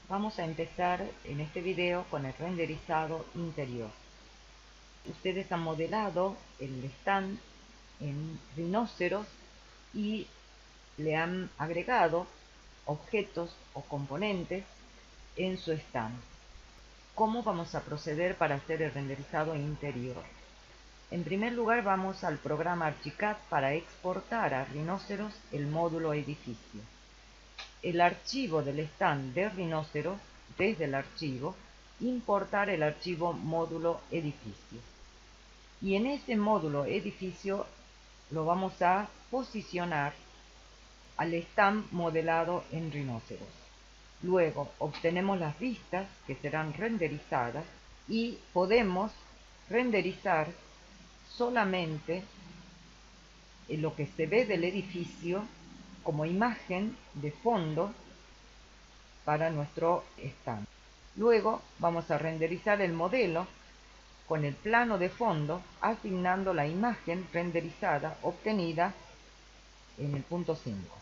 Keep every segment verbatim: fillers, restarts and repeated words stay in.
Vamos a empezar en este video con el renderizado interior. Ustedes han modelado el stand en Rhinoceros y le han agregado objetos o componentes en su stand. ¿Cómo vamos a proceder para hacer el renderizado interior? En primer lugar, vamos al programa Archicad para exportar a Rhinoceros el módulo edificio. El archivo del stand de Rhinoceros, desde el archivo, importar el archivo módulo edificio. Y en ese módulo edificio lo vamos a posicionar al stand modelado en Rhinoceros. Luego obtenemos las vistas que serán renderizadas y podemos renderizar solamente lo que se ve del edificio como imagen de fondo para nuestro stand. Luego vamos a renderizar el modelo con el plano de fondo, asignando la imagen renderizada obtenida en el punto cinco.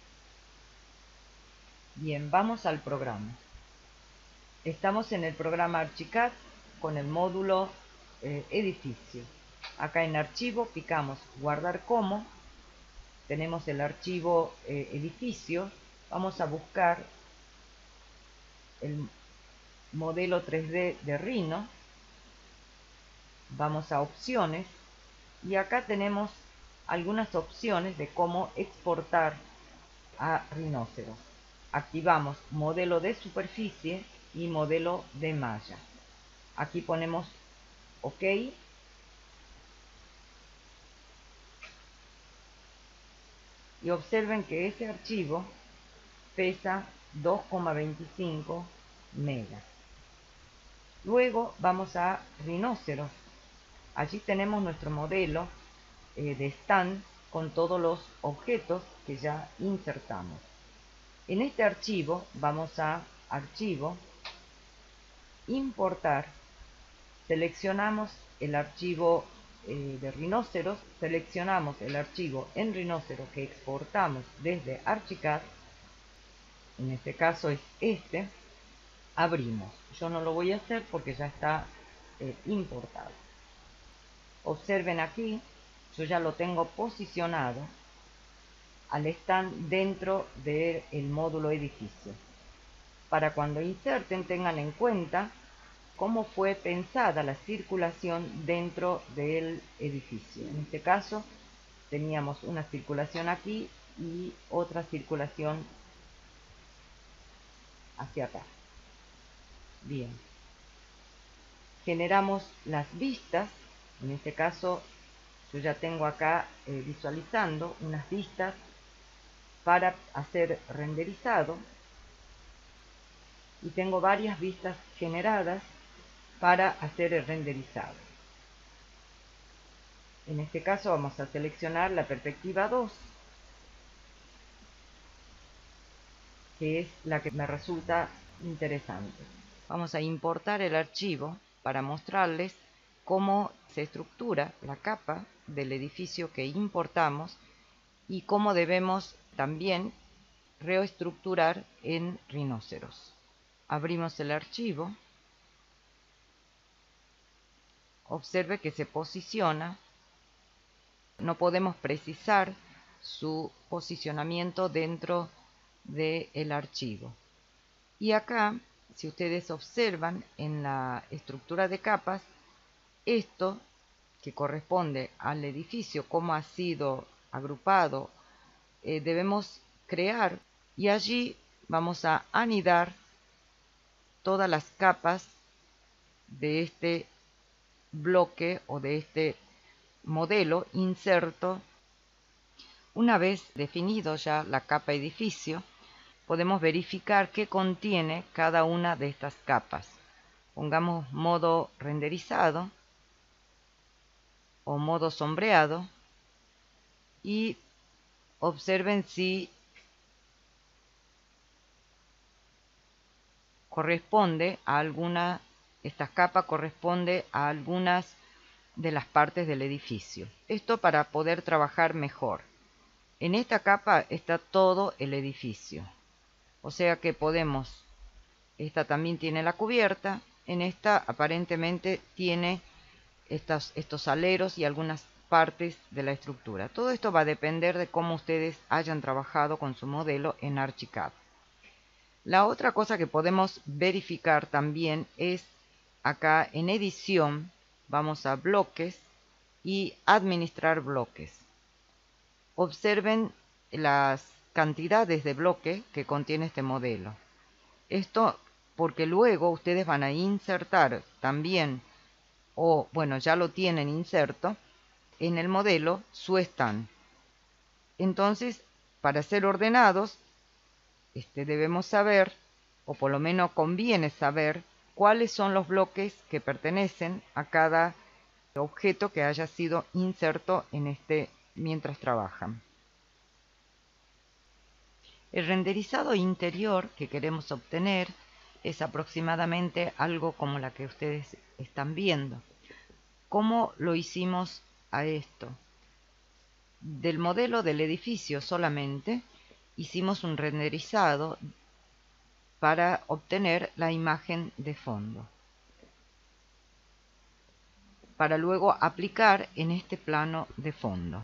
Bien, vamos al programa. Estamos en el programa Archicad con el módulo eh, edificio. Acá en archivo picamos guardar como. Tenemos el archivo eh, edificio. Vamos a buscar el modelo tres D de Rhino. Vamos a opciones y acá tenemos algunas opciones de cómo exportar a Rhinoceros. Activamos modelo de superficie y modelo de malla. Aquí ponemos OK. Y observen que ese archivo pesa dos coma veinticinco megas. Luego vamos a Rhinoceros. Allí tenemos nuestro modelo eh, de stand con todos los objetos que ya insertamos. En este archivo vamos a Archivo, Importar, seleccionamos el archivo eh, de Rhinoceros, seleccionamos el archivo en Rhinoceros que exportamos desde Archicad, en este caso es este, abrimos. Yo no lo voy a hacer porque ya está eh, importado. Observen aquí, yo ya lo tengo posicionado al stand dentro del módulo edificio. Para cuando inserten tengan en cuenta cómo fue pensada la circulación dentro del edificio. En este caso teníamos una circulación aquí y otra circulación hacia acá. Bien. Generamos las vistas. En este caso yo ya tengo acá eh, visualizando unas vistas para hacer renderizado y tengo varias vistas generadas para hacer el renderizado. En este caso vamos a seleccionar la perspectiva dos, que es la que me resulta interesante. Vamos a importar el archivo para mostrarles cómo se estructura la capa del edificio que importamos y cómo debemos también reestructurar en Rhinoceros. Abrimos el archivo. Observe que se posiciona. No podemos precisar su posicionamiento dentro del archivo. Y acá, si ustedes observan en la estructura de capas, esto que corresponde al edificio, cómo ha sido agrupado, eh, debemos crear y allí vamos a anidar todas las capas de este bloque o de este modelo inserto. Una vez definido ya la capa edificio, podemos verificar qué contiene cada una de estas capas. Pongamos modo renderizado o modo sombreado y observen si corresponde a alguna, esta capa corresponde a algunas de las partes del edificio. Esto para poder trabajar mejor. En esta capa está todo el edificio. O sea que podemos esta también tiene la cubierta. En esta aparentemente tiene estos, estos aleros y algunas partes de la estructura. Todo esto va a depender de cómo ustedes hayan trabajado con su modelo en Archicad. La otra cosa que podemos verificar también es acá en edición, vamos a bloques y administrar bloques. Observen las cantidades de bloques que contiene este modelo. Esto porque luego ustedes van a insertar también, o bueno, ya lo tienen inserto en el modelo, su stand. Entonces, para ser ordenados, este, debemos saber, o por lo menos conviene saber, cuáles son los bloques que pertenecen a cada objeto que haya sido inserto en este mientras trabajan. El renderizado interior que queremos obtener es aproximadamente algo como la que ustedes están viendo. ¿Cómo lo hicimos a esto? Del modelo del edificio solamente hicimos un renderizado para obtener la imagen de fondo, para luego aplicar en este plano de fondo.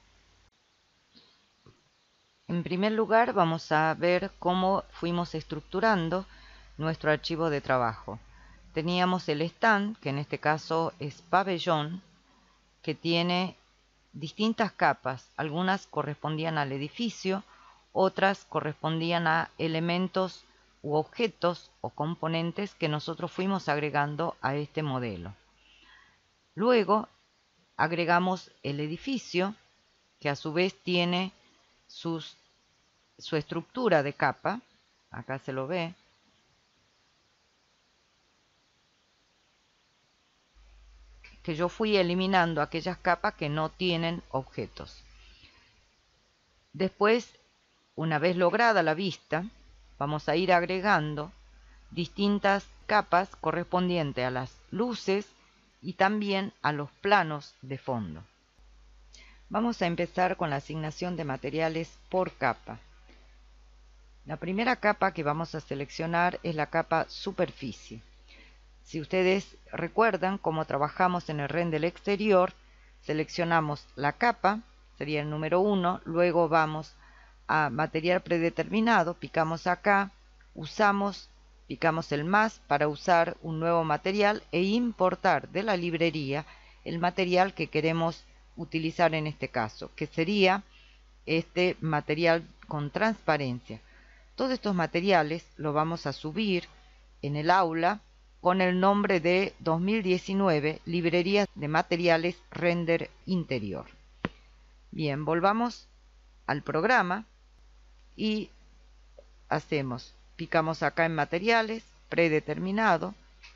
En primer lugar, vamos a ver cómo fuimos estructurando nuestro archivo de trabajo. Teníamos el stand, que en este caso es pabellón, que tiene distintas capas. Algunas correspondían al edificio, otras correspondían a elementos u objetos o componentes que nosotros fuimos agregando a este modelo. Luego agregamos el edificio, que a su vez tiene sus, su estructura de capa. Acá se lo ve. Que yo fui eliminando aquellas capas que no tienen objetos. Después, una vez lograda la vista, vamos a ir agregando distintas capas correspondientes a las luces y también a los planos de fondo. Vamos a empezar con la asignación de materiales por capa. La primera capa que vamos a seleccionar es la capa superficie. Si ustedes recuerdan cómo trabajamos en el render exterior, seleccionamos la capa, sería el número uno, luego vamos a material predeterminado, picamos acá, usamos, picamos el más para usar un nuevo material e importar de la librería el material que queremos utilizar en este caso, que sería este material con transparencia. Todos estos materiales los vamos a subir en el aula con el nombre de dos mil diecinueve Librerías de Materiales Render Interior. Bien, volvamos al programa y hacemos, picamos acá en materiales, predeterminado,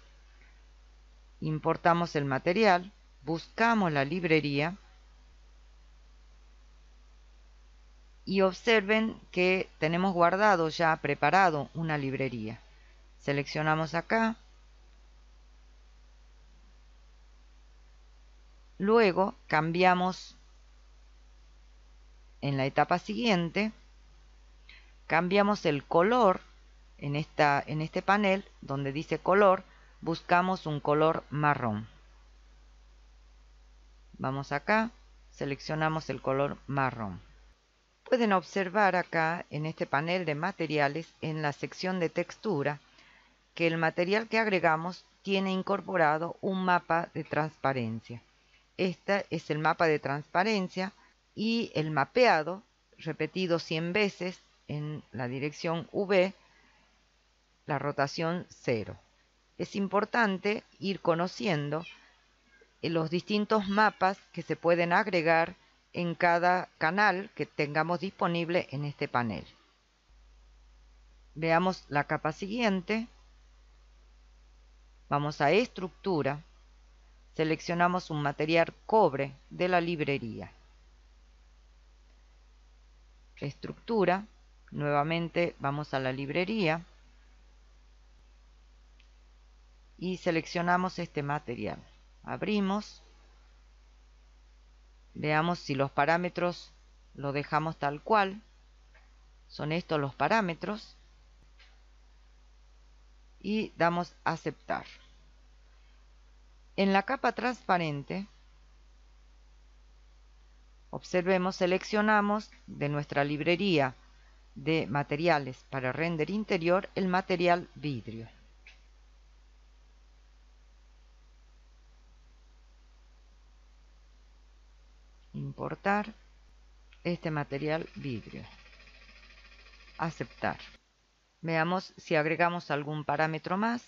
importamos el material, buscamos la librería y observen que tenemos guardado ya preparado una librería. Seleccionamos acá. Luego cambiamos en la etapa siguiente, cambiamos el color en, esta, en este panel donde dice color, buscamos un color marrón. Vamos acá, seleccionamos el color marrón. Pueden observar acá en este panel de materiales, en la sección de textura, que el material que agregamos tiene incorporado un mapa de transparencia. Este es el mapa de transparencia y el mapeado, repetido cien veces en la dirección V, la rotación cero. Es importante ir conociendo los distintos mapas que se pueden agregar en cada canal que tengamos disponible en este panel. Veamos la capa siguiente. Vamos a estructura. Seleccionamos un material cobre de la librería. Estructura. Nuevamente vamos a la librería. Y seleccionamos este material. Abrimos. Veamos si los parámetros los dejamos tal cual. Son estos los parámetros. y damos a aceptar. En la capa transparente, observemos, seleccionamos de nuestra librería de materiales para render interior el material vidrio. Importar este material vidrio. Aceptar. Veamos si agregamos algún parámetro más.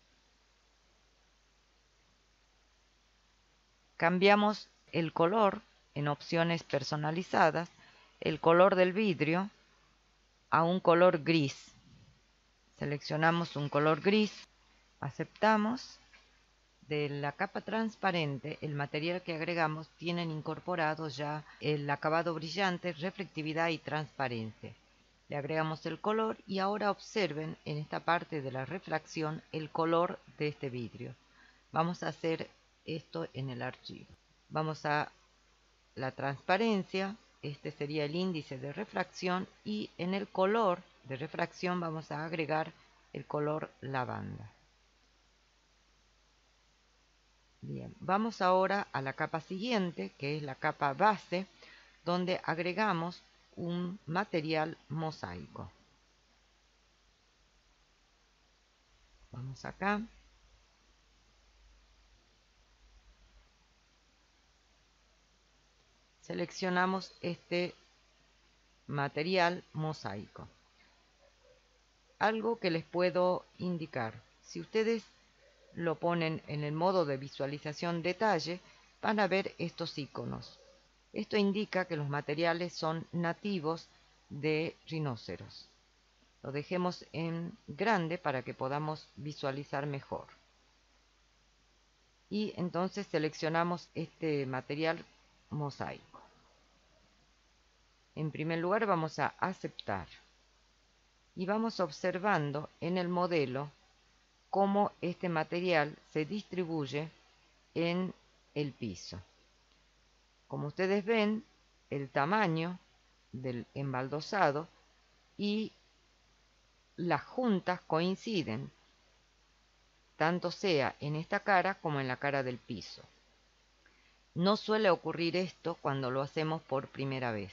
Cambiamos el color en opciones personalizadas, el color del vidrio a un color gris. Seleccionamos un color gris, aceptamos. De la capa transparente, el material que agregamos tienen incorporado ya el acabado brillante, reflectividad y transparencia. Le agregamos el color y ahora observen en esta parte de la refracción el color de este vidrio. Vamos a hacer esto en el archivo. Vamos a la transparencia, este sería el índice de refracción, y en el color de refracción vamos a agregar el color lavanda. Bien, vamos ahora a la capa siguiente, que es la capa base, donde agregamos un material mosaico. Vamos acá. Seleccionamos este material mosaico. Algo que les puedo indicar, si ustedes lo ponen en el modo de visualización detalle, van a ver estos iconos. Esto indica que los materiales son nativos de rinoceros. Lo dejemos en grande para que podamos visualizar mejor. Y entonces seleccionamos este material mosaico. En primer lugar vamos a aceptar. Y vamos observando en el modelo cómo este material se distribuye en el piso. Como ustedes ven, el tamaño del embaldosado y las juntas coinciden, tanto sea en esta cara como en la cara del piso. No suele ocurrir esto cuando lo hacemos por primera vez.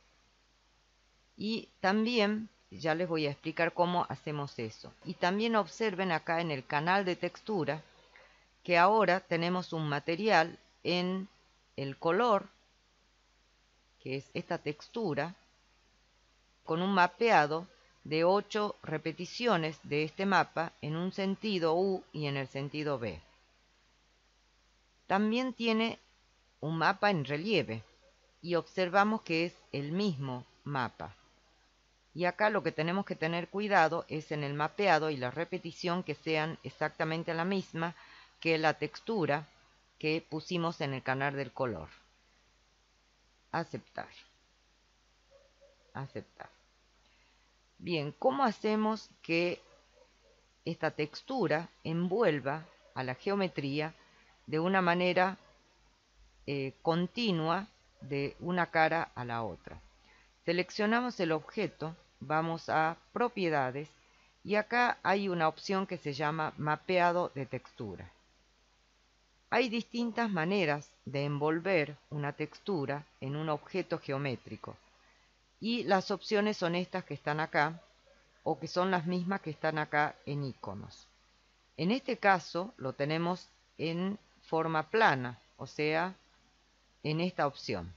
Y también, ya les voy a explicar cómo hacemos eso. Y también observen acá en el canal de textura que ahora tenemos un material en el color, que es esta textura, con un mapeado de ocho repeticiones de este mapa en un sentido U y en el sentido B. También tiene un mapa en relieve y observamos que es el mismo mapa. Y acá lo que tenemos que tener cuidado es en el mapeado y la repetición que sean exactamente la misma que la textura que pusimos en el canal del color. Aceptar. Aceptar. Bien, ¿cómo hacemos que esta textura envuelva a la geometría de una manera eh, continua de una cara a la otra? Seleccionamos el objeto, vamos a propiedades y acá hay una opción que se llama mapeado de textura. Hay distintas maneras de envolver una textura en un objeto geométrico y las opciones son estas que están acá o que son las mismas que están acá en iconos. En este caso lo tenemos en forma plana, o sea, en esta opción.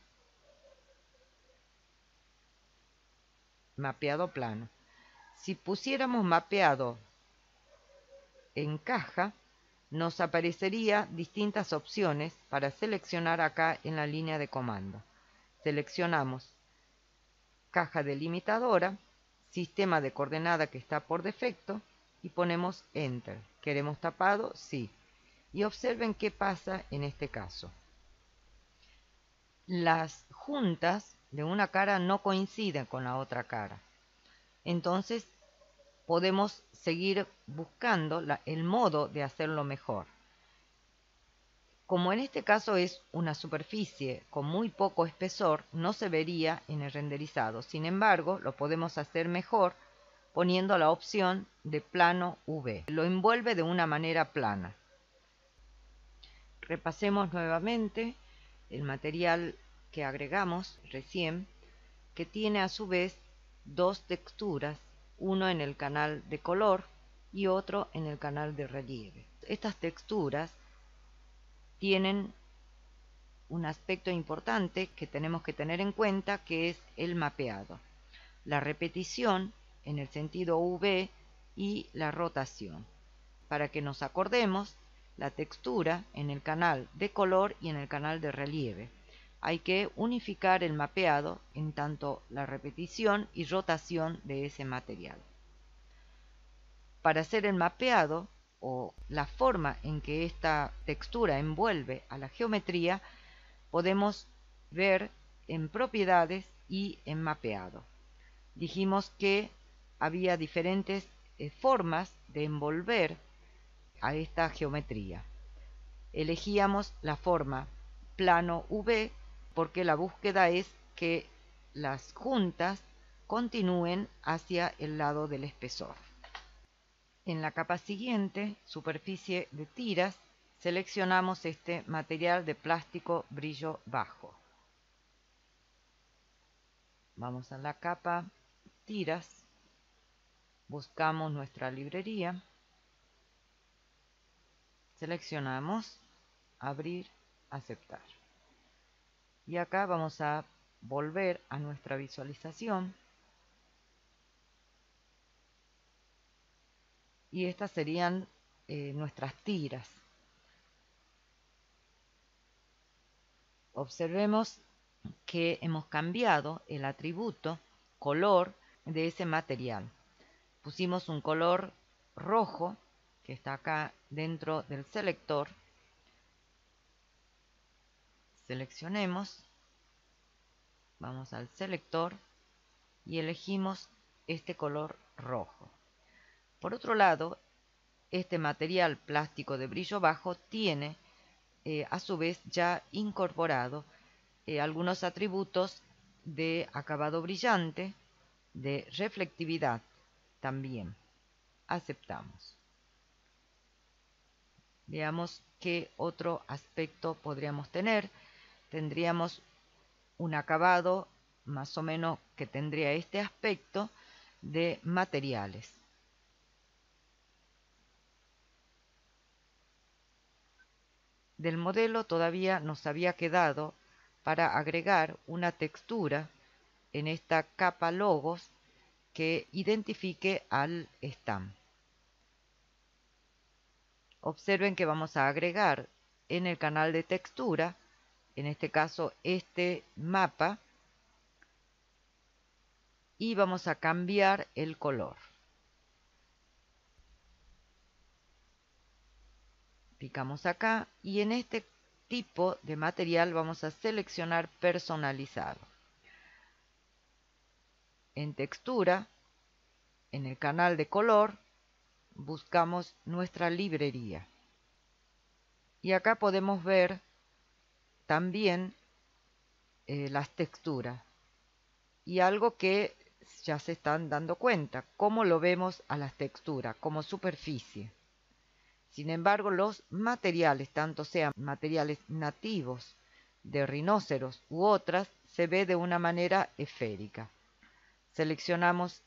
Mapeado plano. Si pusiéramos mapeado en caja, nos aparecería distintas opciones para seleccionar acá en la línea de comando. Seleccionamos caja delimitadora, sistema de coordenada que está por defecto y ponemos Enter. ¿Queremos tapado? Sí. Y observen qué pasa en este caso. Las juntas de una cara no coinciden con la otra cara. Entonces podemos seguir buscando la, el modo de hacerlo mejor. Como en este caso es una superficie con muy poco espesor, no se vería en el renderizado. Sin embargo, lo podemos hacer mejor poniendo la opción de plano U V. Lo envuelve de una manera plana. Repasemos nuevamente el material que agregamos recién, que tiene a su vez dos texturas, uno en el canal de color y otro en el canal de relieve. Estas texturas tienen un aspecto importante que tenemos que tener en cuenta, que es el mapeado, la repetición en el sentido U V y la rotación. Para que nos acordemos, la textura en el canal de color y en el canal de relieve. Hay que unificar el mapeado en tanto la repetición y rotación de ese material. Para hacer el mapeado o la forma en que esta textura envuelve a la geometría, podemos ver en propiedades y en mapeado. Dijimos que había diferentes eh, formas de envolver a esta geometría. Elegíamos la forma plano U V porque la búsqueda es que las juntas continúen hacia el lado del espesor. En la capa siguiente, superficie de tiras, seleccionamos este material de plástico brillo bajo. Vamos a la capa tiras, buscamos nuestra librería, seleccionamos abrir, aceptar. Y acá vamos a volver a nuestra visualización. Y estas serían eh, nuestras tiras. Observemos que hemos cambiado el atributo color de ese material. Pusimos un color rojo que está acá dentro del selector. Seleccionemos, vamos al selector y elegimos este color rojo. Por otro lado, este material plástico de brillo bajo tiene eh, a su vez ya incorporado eh, algunos atributos de acabado brillante, de reflectividad también. Aceptamos. Veamos qué otro aspecto podríamos tener. Tendríamos un acabado más o menos que tendría este aspecto de materiales. Del modelo todavía nos había quedado para agregar una textura en esta capa logos que identifique al stand. Observen que vamos a agregar en el canal de textura, en este caso este mapa, y vamos a cambiar el color. Picamos acá y en este tipo de material vamos a seleccionar personalizado. En textura, en el canal de color, buscamos nuestra librería. Y acá podemos ver también eh, las texturas. Y algo que ya se están dando cuenta, cómo lo vemos a las texturas, como superficie. Sin embargo, los materiales, tanto sean materiales nativos de rinoceros u otras, se ve de una manera esférica. Seleccionamos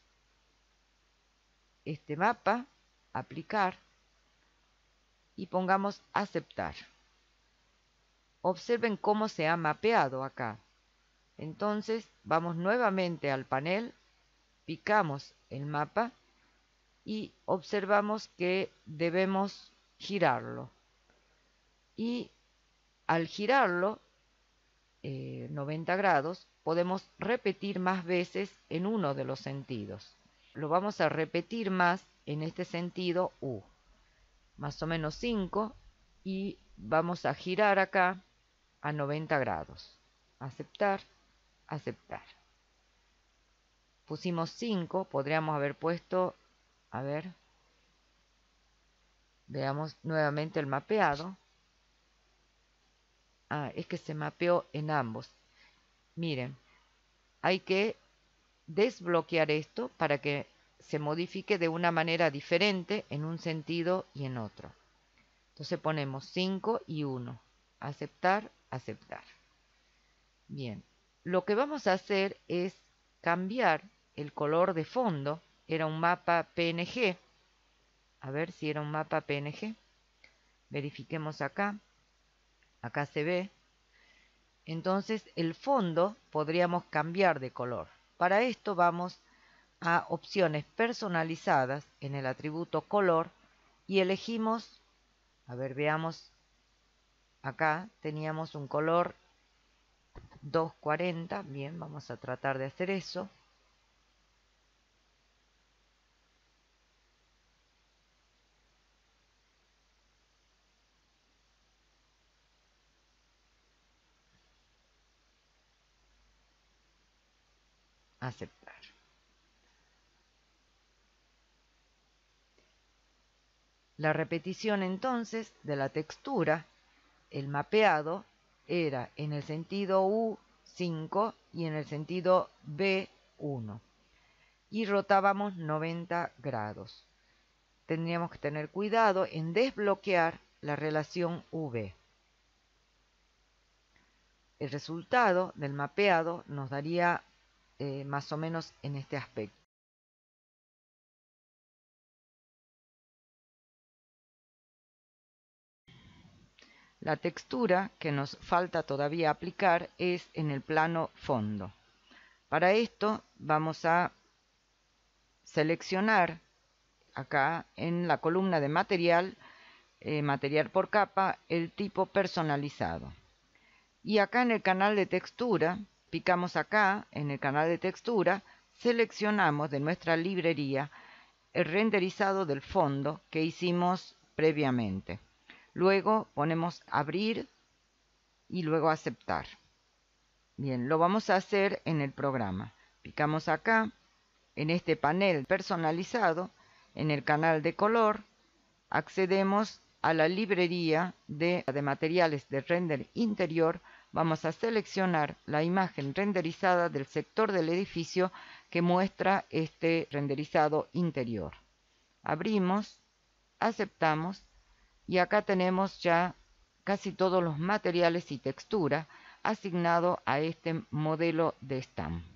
este mapa, aplicar, y pongamos aceptar. Observen cómo se ha mapeado acá. Entonces vamos nuevamente al panel, picamos el mapa y observamos que debemos girarlo. Y al girarlo eh, noventa grados, podemos repetir más veces en uno de los sentidos. Lo vamos a repetir más en este sentido U, más o menos cinco, y vamos a girar acá a noventa grados. Aceptar, aceptar. Pusimos cinco, podríamos haber puesto, a ver, veamos nuevamente el mapeado. Ah, es que se mapeó en ambos. Miren, hay que desbloquear esto para que se modifique de una manera diferente en un sentido y en otro. Entonces ponemos cinco y uno. Aceptar, aceptar. Bien, lo que vamos a hacer es cambiar el color de fondo. Era un mapa P N G. A ver si era un mapa P N G. Verifiquemos acá. Acá se ve. Entonces el fondo podríamos cambiar de color. Para esto vamos a opciones personalizadas en el atributo color y elegimos, a ver, veamos, acá teníamos un color doscientos cuarenta. Bien, vamos a tratar de hacer eso. Aceptar. La repetición entonces de la textura, el mapeado, era en el sentido U cinco y en el sentido B uno. Y rotábamos noventa grados. Tendríamos que tener cuidado en desbloquear la relación V. El resultado del mapeado nos daría eh, más o menos en este aspecto. La textura que nos falta todavía aplicar es en el plano fondo. Para esto vamos a seleccionar acá en la columna de material, eh, material por capa, el tipo personalizado. Y acá en el canal de textura, picamos acá en el canal de textura, seleccionamos de nuestra librería el renderizado del fondo que hicimos previamente. Luego ponemos abrir y luego aceptar. Bien, lo vamos a hacer en el programa. Picamos acá en este panel personalizado, en el canal de color, accedemos a la librería de, de materiales de render interior. Vamos a seleccionar la imagen renderizada del sector del edificio que muestra este renderizado interior. Abrimos, aceptamos y acá tenemos ya casi todos los materiales y textura asignados a este modelo de stand.